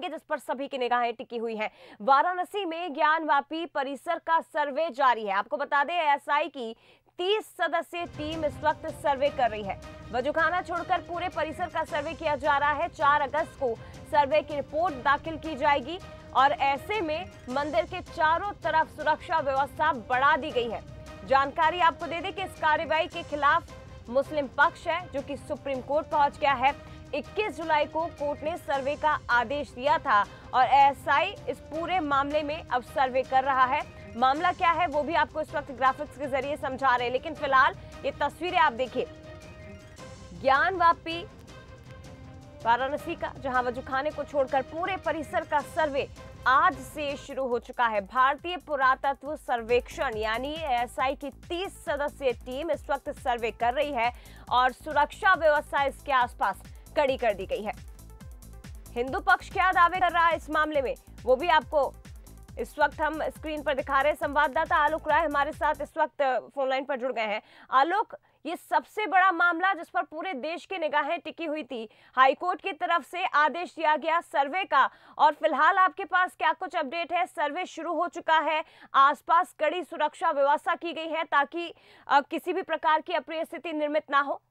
जानेंगे जिस पर सभी की निगाहें टिकी हुई हैं। वाराणसी में ज्ञानवापी परिसर का सर्वे जारी है। आपको बता दें एएसआई की 30 सदस्यीय टीम इस वक्त सर्वे कर रही है। वजूखाना छोड़कर पूरे परिसर का सर्वे किया जा रहा है। 4 अगस्त को सर्वे की रिपोर्ट दाखिल की जाएगी और ऐसे में मंदिर के चारों तरफ सुरक्षा व्यवस्था बढ़ा दी गई है। जानकारी आपको दे दें कि इस कार्रवाई के खिलाफ मुस्लिम पक्ष है जो कि सुप्रीम कोर्ट पहुंच गया है। 21 जुलाई को कोर्ट ने सर्वे का आदेश दिया था और एएसआई इस पूरे मामले में अब सर्वे कर रहा है। मामला क्या है वो भी आपको इस वक्त ग्राफिक्स के जरिए समझा रहे हैं, लेकिन फिलहाल ये तस्वीरें आप देखिए ज्ञानवापी वाराणसी का, जहां वजूखाने को छोड़कर पूरे परिसर का सर्वे आज से शुरू हो चुका है। भारतीय पुरातत्व सर्वेक्षण यानी एएसआई की 30 सदस्यीय टीम इस वक्त सर्वे कर रही है और सुरक्षा व्यवस्था इसके आसपास कड़ी कर दी गई है। हिंदू पक्ष क्या दावे कर रहा है इस मामले में वो भी आपको इस वक्त हम स्क्रीन पर दिखा रहे हैं। संवाददाता आलोक राय हमारे साथ इस वक्त फोन लाइन पर जुड़ गए हैं। आलोक, ये सबसे बड़ा मामला जिस पर पूरे देश की निगाहें टिकी हुई थी, हाईकोर्ट की तरफ से आदेश दिया गया सर्वे का, और फिलहाल आपके पास क्या कुछ अपडेट है? सर्वे शुरू हो चुका है, आसपास कड़ी सुरक्षा व्यवस्था की गई है ताकि किसी भी प्रकार की अप्रिय स्थिति निर्मित ना हो।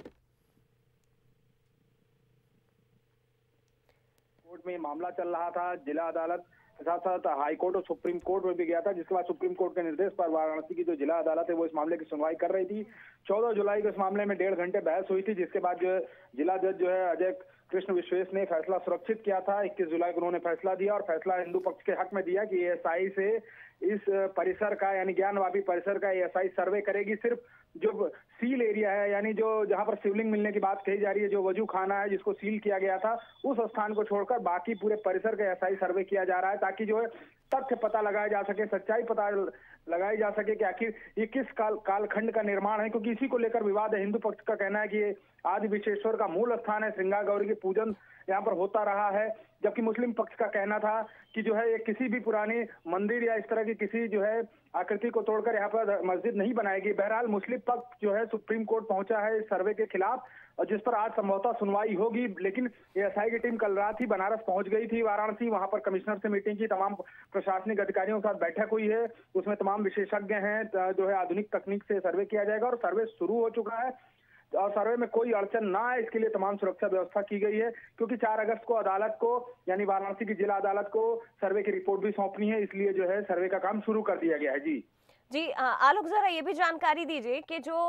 कोर्ट में मामला चल रहा था, जिला अदालत साथ साथ हाई कोर्ट और सुप्रीम कोर्ट में भी गया था, जिसके बाद सुप्रीम कोर्ट के निर्देश पर वाराणसी की जो जिला अदालत है वो इस मामले की सुनवाई कर रही थी। 14 जुलाई को इस मामले में 1.5 घंटे बहस हुई थी, जिसके बाद जो जिला जज जो है अजय कृष्ण विश्वेश ने फैसला सुरक्षित किया था। 21 जुलाई को उन्होंने फैसला दिया और फैसला हिंदू पक्ष के हक में दिया कि एएसआई से इस परिसर का यानी ज्ञानवापी परिसर का एएसआई सर्वे करेगी। सिर्फ जो सील एरिया है यानी जो जहां पर शिवलिंग मिलने की बात कही जा रही है, जो वजू खाना है जिसको सील किया गया था, उस स्थान को छोड़कर बाकी पूरे परिसर का एएसआई सर्वे किया जा रहा है ताकि जो है तथ्य पता लगाया जा सके, सच्चाई पता लगाई जा सके कि आखिर ये किस कालखंड का निर्माण है, क्योंकि इसी को लेकर विवाद है। हिंदू पक्ष का कहना है कि ये आदि विश्वेश्वर का मूल स्थान है, श्रृंगार गौरी की पूजन यहाँ पर होता रहा है, जबकि मुस्लिम पक्ष का कहना था कि जो है ये किसी भी पुरानी मंदिर या इस तरह की किसी जो है आकृति को तोड़कर यहाँ पर मस्जिद नहीं बनाएगी। बहरहाल मुस्लिम पक्ष जो है सुप्रीम कोर्ट पहुंचा है इस सर्वे के खिलाफ और जिस पर आज संभवतः सुनवाई होगी, लेकिन एएसआई की टीम कल रात ही बनारस पहुंच गई थी वाराणसी। वहां पर कमिश्नर से मीटिंग की, तमाम प्रशासनिक अधिकारियों के साथ बैठक हुई है, उसमें तमाम विशेषज्ञ हैं, जो है आधुनिक तकनीक से सर्वे किया जाएगा और सर्वे शुरू हो चुका है और सर्वे में कोई अड़चन ना आए इसके लिए तमाम सुरक्षा व्यवस्था की गई है, क्योंकि 4 अगस्त को अदालत को यानी वाराणसी की जिला अदालत को सर्वे की रिपोर्ट भी सौंपनी है, इसलिए जो है सर्वे का काम शुरू कर दिया गया है। जी आलोक, जरा ये भी जानकारी दीजिए कि जो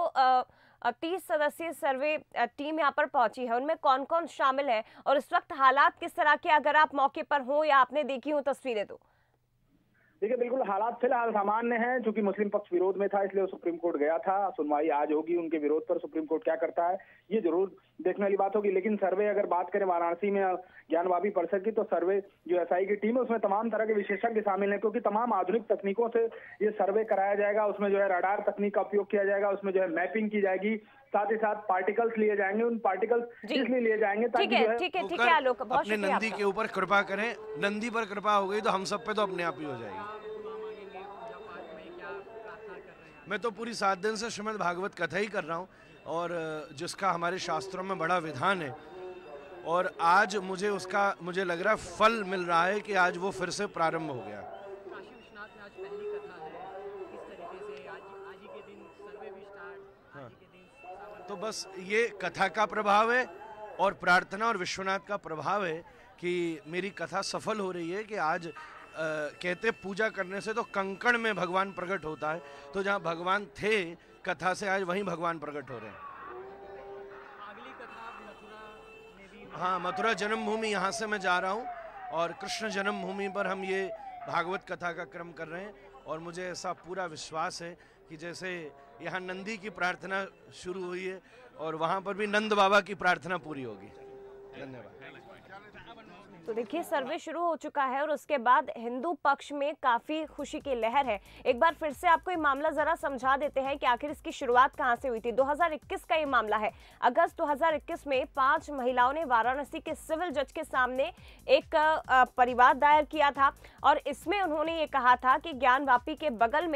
30 सदस्यीय सर्वे टीम यहाँ पर पहुंची है उनमें कौन कौन शामिल है और इस वक्त हालात किस तरह के, अगर आप मौके पर हो या आपने देखी हो तस्वीरें तो। देखिए, बिल्कुल हालात फिलहाल सामान्य हैं, चूंकि मुस्लिम पक्ष विरोध में था इसलिए सुप्रीम कोर्ट गया था। सुनवाई आज होगी, उनके विरोध पर सुप्रीम कोर्ट क्या करता है ये जरूर देखने वाली बात होगी। लेकिन सर्वे अगर बात करें वाराणसी में ज्ञानवापी परिसर की, तो सर्वे जो एएसआई की टीम है उसमें तमाम तरह के विशेषज्ञ शामिल हैं, क्योंकि तमाम आधुनिक तकनीकों से ये सर्वे कराया जाएगा। उसमें जो है रडार तकनीक का उपयोग किया जाएगा, उसमें जो है मैपिंग की जाएगी, साथ ही साथ पार्टिकल्स लिए जाएंगे। उन पार्टिकल्स इसलिए लिए जाएंगे ताकि जो है ठीक है आलोक, बहुत अपने नंदी के ऊपर कृपा करें। नंदी पर कृपा हो गई तो हम सब पे तो अपने आप ही हो जाएगी। मैं तो पूरी 7 दिन से श्रीमद् भागवत कथा ही कर रहा हूँ और जिसका हमारे शास्त्रों में बड़ा विधान है और आज मुझे लग रहा है फल मिल रहा है कि आज वो फिर से प्रारंभ हो गया। काशी विश्वनाथ में आज पहली कथा है, इस तरीके से आज ही के दिन सर्वे भी स्टार्ट, आज ही के दिन तो बस ये कथा का प्रभाव है और प्रार्थना और विश्वनाथ का प्रभाव है कि मेरी कथा सफल हो रही है कि आज कहते पूजा करने से तो कंकण में भगवान प्रकट होता है, तो जहाँ भगवान थे कथा से आज वहीं भगवान प्रकट हो रहे हैं। अगली कथा मथुरा में भी, हाँ, मथुरा जन्मभूमि यहाँ से मैं जा रहा हूँ और कृष्ण जन्मभूमि पर हम ये भागवत कथा का क्रम कर रहे हैं और मुझे ऐसा पूरा विश्वास है कि जैसे यहाँ नंदी की प्रार्थना शुरू हुई है और वहाँ पर भी नंद बाबा की प्रार्थना पूरी होगी। धन्यवाद। तो देखिए सर्वे शुरू हो चुका है और उसके बाद हिंदू पक्ष में काफी खुशी की लहर है। एक बार फिर से आपको ये मामला जरा समझा देते हैं कि आखिर इसकी शुरुआत कहां से हुई थी। 2021 का ये मामला है। अगस्त 2021 में 5 महिलाओं ने वाराणसी के सिविल जज के सामने एक परिवाद दायर किया था और इसमें उन्होंने ये कहा था कि ज्ञानवापी के बगल में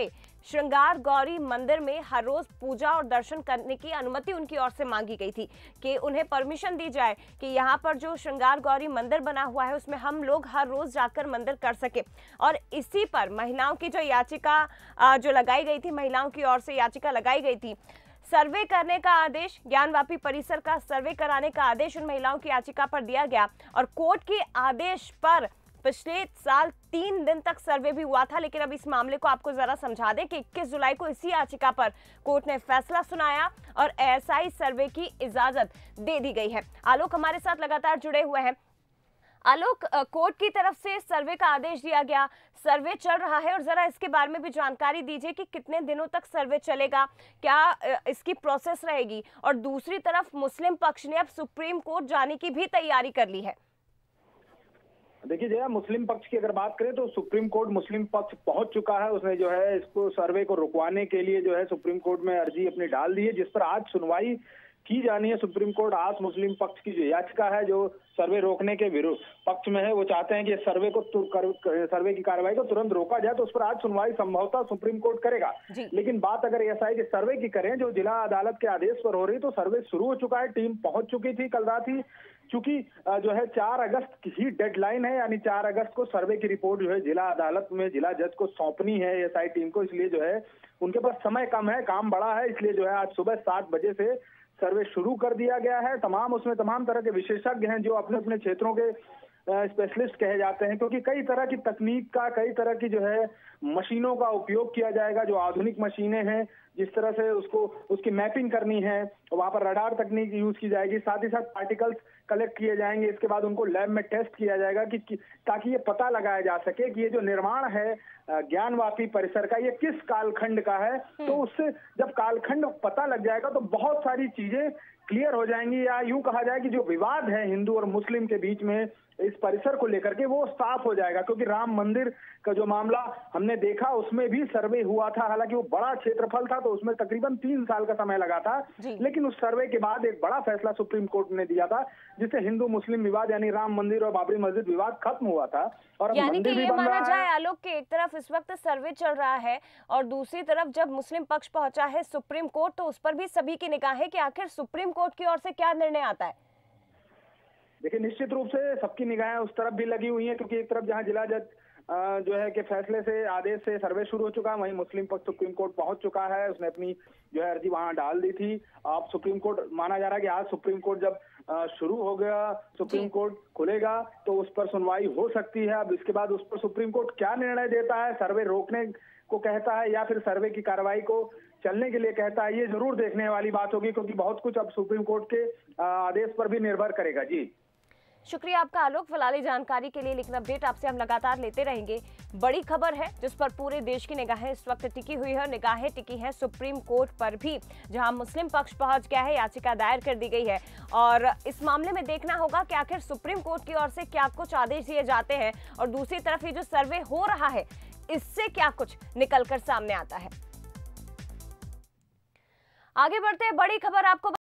श्रृंगार गौरी मंदिर में हर रोज पूजा और दर्शन करने की अनुमति उनकी ओर से मांगी गई थी कि उन्हें परमिशन दी जाए कि यहाँ पर जो श्रृंगार गौरी मंदिर बना हुआ है उसमें हम लोग हर रोज जाकर मंदिर कर सके। और इसी पर महिलाओं की जो याचिका जो लगाई गई थी, महिलाओं की ओर से याचिका लगाई गई थी, सर्वे करने का आदेश, ज्ञानवापी परिसर का सर्वे कराने का आदेश उन महिलाओं की याचिका पर दिया गया। और कोर्ट के आदेश पर पिछले साल 3 दिन तक सर्वे भी हुआ था। लेकिन अब इस मामले को आपको जरा समझा दें कि 21 जुलाई को इसी याचिका पर कोर्ट ने फैसला सुनाया और एएसआई सर्वे की इजाजत दे दी गई है। आलोक हमारे साथ लगातार जुड़े हुए हैं। आलोक, कोर्ट की तरफ से सर्वे का आदेश दिया गया, सर्वे चल रहा है और जरा इसके बारे में भी जानकारी दीजिए कि कितने दिनों तक सर्वे चलेगा, क्या इसकी प्रोसेस रहेगी। और दूसरी तरफ मुस्लिम पक्ष ने अब सुप्रीम कोर्ट जाने की भी तैयारी कर ली है। देखिए जया, मुस्लिम पक्ष की अगर बात करें तो सुप्रीम कोर्ट मुस्लिम पक्ष पहुंच चुका है। उसने जो है इसको सर्वे को रुकवाने के लिए जो है सुप्रीम कोर्ट में अर्जी अपनी डाल दी है, जिस पर आज सुनवाई की जानी है। सुप्रीम कोर्ट आज मुस्लिम पक्ष की जो याचिका है जो सर्वे रोकने के विरुद्ध पक्ष में है, वो चाहते हैं कि सर्वे की कार्रवाई को तुरंत रोका जाए, तो उस पर आज सुनवाई संभवतः सुप्रीम कोर्ट करेगा। लेकिन बात अगर ऐसा है कि सर्वे की करें जो जिला अदालत के आदेश पर हो रही, तो सर्वे शुरू हो चुका है, टीम पहुंच चुकी थी कल रात ही। चूंकि जो है 4 अगस्त की ही डेडलाइन है, यानी 4 अगस्त को सर्वे की रिपोर्ट जो है जिला अदालत में जिला जज को सौंपनी है एएसआई टीम को, इसलिए जो है उनके पास समय कम है, काम बड़ा है, इसलिए जो है आज सुबह 7 बजे से सर्वे शुरू कर दिया गया है। उसमें तमाम तरह के विशेषज्ञ हैं जो अपने अपने क्षेत्रों के स्पेशलिस्ट कहे जाते हैं, क्योंकि कई तरह की तकनीक का, कई तरह की जो है मशीनों का उपयोग किया जाएगा। जो आधुनिक मशीनें हैं, जिस तरह से उसकी मैपिंग करनी है, वहां पर रडार तकनीक यूज की जाएगी, साथ ही साथ पार्टिकल्स कलेक्ट किए जाएंगे, इसके बाद उनको लैब में टेस्ट किया जाएगा कि ताकि ये पता लगाया जा सके कि ये जो निर्माण है ज्ञानवापी परिसर का, ये किस कालखंड का है। तो उससे जब कालखंड पता लग जाएगा तो बहुत सारी चीजें क्लियर हो जाएंगी, या यूं कहा जाए कि जो विवाद है हिंदू और मुस्लिम के बीच में इस परिसर को लेकर के, वो साफ हो जाएगा। क्योंकि राम मंदिर का जो मामला हमने देखा उसमें भी सर्वे हुआ था, हालांकि वो बड़ा क्षेत्रफल था तो उसमें तकरीबन 3 साल का समय लगा था, लेकिन उस सर्वे के बाद एक बड़ा फैसला सुप्रीम कोर्ट ने दिया था, जिससे हिंदू मुस्लिम विवाद यानी राम मंदिर और बाबरी मस्जिद विवाद खत्म हुआ था। और यानी कि ये माना जाए आलोक के एक तरफ इस वक्त सर्वे चल रहा है और दूसरी तरफ जब मुस्लिम पक्ष पहुंचा है सुप्रीम कोर्ट, तो उस पर भी सभी की निगाह है कि आखिर सुप्रीम कोर्ट की ओर से क्या निर्णय आता है। देखिए निश्चित रूप से सबकी निगाहें उस तरफ भी लगी हुई हैं, क्योंकि एक तरफ जहां जिला जज जो है कि फैसले से, आदेश से सर्वे शुरू हो चुका है, वहीं मुस्लिम पक्ष सुप्रीम कोर्ट पहुंच चुका है। उसने अपनी जो है अर्जी वहां डाल दी थी। अब सुप्रीम कोर्ट, माना जा रहा है कि आज सुप्रीम कोर्ट जब शुरू हो गया, सुप्रीम कोर्ट खुलेगा तो उस पर सुनवाई हो सकती है। अब इसके बाद उस पर सुप्रीम कोर्ट क्या निर्णय देता है, सर्वे रोकने को कहता है या फिर सर्वे की कार्रवाई को चलने के लिए कहता है, ये जरूर देखने वाली बात होगी, क्योंकि बहुत कुछ अब सुप्रीम कोर्ट के आदेश पर भी निर्भर करेगा। जी शुक्रिया आपका आलोक, फिलहाल जानकारी के लिए। लेकिन अपडेट आपसे हम लगातार लेते रहेंगे। बड़ी खबर है जिस पर पूरे देश की निगाहें इस वक्त टिकी हुई है, निगाहें टिकी हैं सुप्रीम कोर्ट पर भी, जहां मुस्लिम पक्ष पहुंच गया है, याचिका दायर कर दी गई है और इस मामले में देखना होगा कि आखिर सुप्रीम कोर्ट की ओर से क्या कुछ आदेश दिए जाते हैं और दूसरी तरफ ये जो सर्वे हो रहा है इससे क्या कुछ निकलकर सामने आता है। आगे बढ़ते हैं, बड़ी खबर आपको